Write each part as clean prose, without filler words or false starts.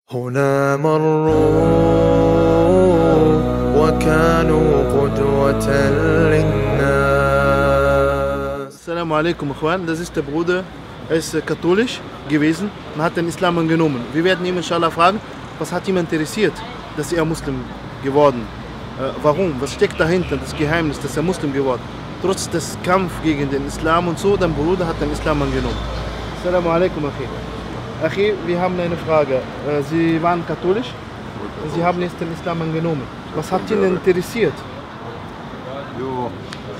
هنا مروا وكانوا قدوة للناس. Assalamu alaikum, Ikhwan. Das ist der Bruder. Er ist katholisch gewesen und hat den Islam angenommen. Wir werden ihm inshallah fragen, was hat ihn interessiert, dass er Muslim geworden? Warum? Was steckt dahinter, das Geheimnis, dass er Muslim geworden? Trotz des Kampfes gegen den Islam und so, dein Bruder hat den Islam angenommen. Assalamu alaikum, Akhi. Akhi, wir haben eine Frage. Sie waren katholisch und Sie haben jetzt den Islam angenommen. Was hat ihn interessiert? Ja,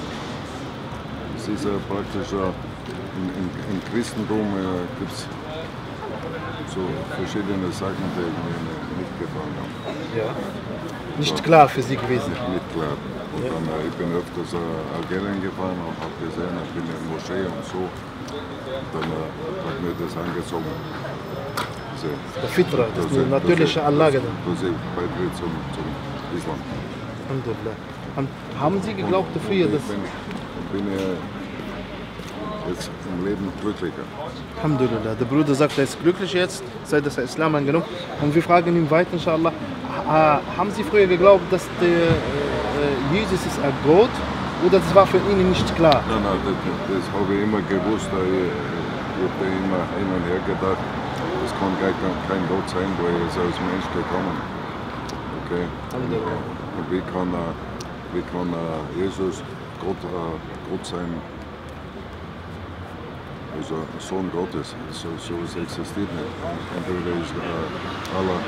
es ist praktisch im Christentum gibt es so verschiedene Sachen, die mir nicht gefallen haben. Ja. Nicht klar für Sie gewesen. Nicht klar. Und dann, ich bin öfters Algerien gefahren und habe gesehen, ich bin in der Moschee und so. Dann hat mir das angezogen. Der Fitra, das ist eine natürliche Anlage. Das ist Beitritt zum Islam. Alhamdulillah. Haben Sie geglaubt früher, dass... Ich bin jetzt im Leben glücklicher. Alhamdulillah. Der Bruder sagt, er ist glücklich jetzt, seit er Islam angenommen. Und wir fragen ihn weiter, inshallah. Haben Sie früher geglaubt, dass der Jesus ist ein Gott? Oder das war für ihn nicht klar? Nein, das habe ich immer gewusst. Ich habe immer hin und her gedacht, das kann kein Gott sein, weil er ist als Mensch gekommen. Okay? Und wie kann Jesus Gott sein? Also Sohn Gottes, sowas existiert nicht. Entweder ist Allah,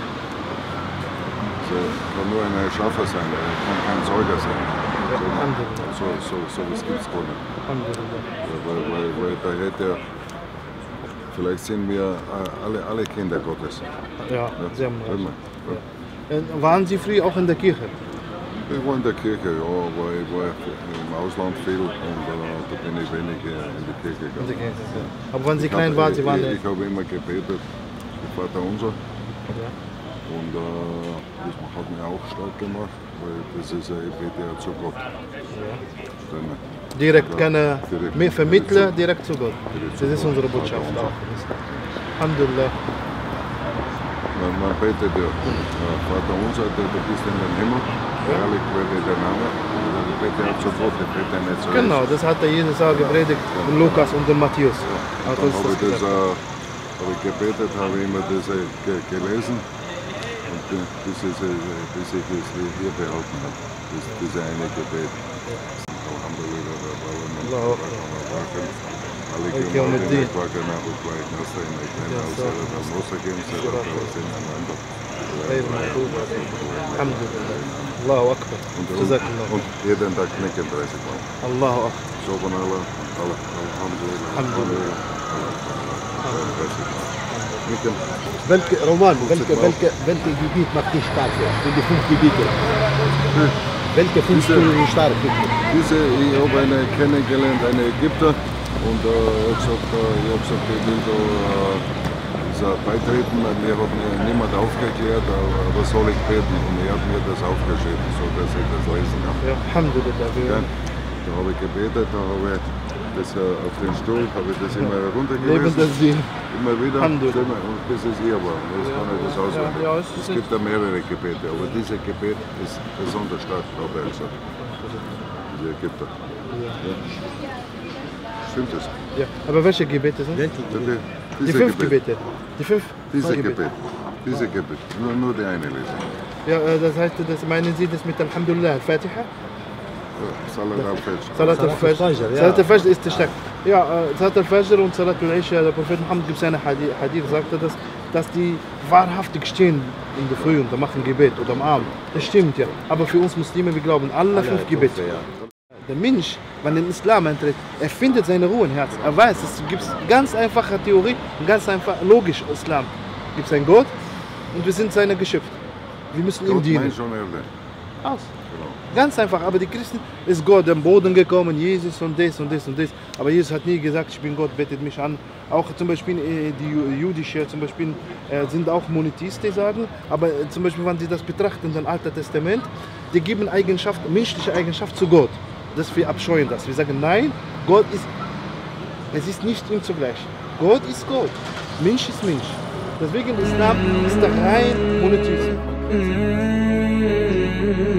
kann nur ein Erschaffer sein, er kann kein Säuger sein. Sowas gibt es gar nicht. Weil da hätte vielleicht sind wir alle Kinder Gottes. Ja, Sie haben recht. Ja. Waren Sie früher auch in der Kirche? Ich war in der Kirche, ja, aber ich war im Ausland viel und da bin ich wenig in die Kirche gegangen. Aber wenn Sie klein waren, Sie waren... Ich habe immer gebetet, Vater unser. Ja. Und das hat mich auch stark gemacht, weil das ist ich bete ja zu Gott. Ja. Dann, direkt, keine Vermittler, direkt zu Gott. Das ist unsere Botschaft auch. Alhamdulillah. Man betet ja, Vater unser, du bist in den Himmel, heilig werde der Name. Ich bete ja zu Gott, ich bete nicht zu Genau, das hat der Jesus auch gepredigt in Lukas und in Matthäus. Ja. Dann habe ich gebetet, habe ich immer das gelesen. Und bis ich es hier behalten habe, diese eine Gebet. Alhamdulillah. Allahu Akbar. Und jeden Tag knicken 30 Mal. Allahu Akbar. Subhanallah. Alhamdulillah. Roman, welche Gebiet macht dich stark? In die 5 Gebiete. Welche findest du stark? Ich habe eine kennengelernt, eine Ägypter, und ich habe gesagt, ich will da beitreten. Mir hat niemand aufgeklärt, was soll ich beten? Und er hat mir das aufgeschrieben, so dass ich das lesen kann. Ja, Alhamdulillah. Da habe ich gebetet, da habe ich das auf den Stuhl, habe ich das immer runtergelesen. Immer wieder, und bis es hier war. Jetzt kann ich das auswendig. Es gibt ja mehrere Gebete, aber dieses Gebet ist besonders stark, glaube ich. Diese Ägypter. Ja. Stimmt das? Ja, aber welche Gebete sind? Die 5 Gebete. Die 5? Diese Gebet. Diese Gebet. Nur die eine lesen. Ja, das heißt, meinen Sie das mit Alhamdulillah, Al-Fatiha? Salat al-Fajr. Salat al-Fajr. Salat al-Fajr ist der stark. Ja, Salat al-Fajr und Salat al-Isha, der Prophet Muhammad gibt es eine Hadith, sagte das, dass die wahrhaftig stehen in der Früh und machen Gebet oder am Abend. Das stimmt ja. Aber für uns Muslime, wir glauben alle 5 Gebete. Der Mensch, wenn er in den Islam eintritt, er findet seine Ruhe im Herzen. Er weiß, es gibt ganz einfache Theorie und ganz einfach logisch Islam. Es gibt einen Gott und wir sind seine Geschöpfe. Wir müssen ihm dienen. Aus. Ganz einfach, aber die Christen ist Gott am Boden gekommen, Jesus und das und das und das. Aber Jesus hat nie gesagt, ich bin Gott, betet mich an. Auch zum Beispiel die jüdische zum Beispiel sind auch Monotheisten, die sagen, aber zum Beispiel, wenn sie das betrachten, im Alten Testament, die geben menschliche Eigenschaft zu Gott. Das wir abscheuen das. Wir sagen, nein, Gott ist, es ist nicht ihm zugleich. Gott ist Gott, Mensch ist Mensch. Deswegen Islam ist der rein Monotheismus.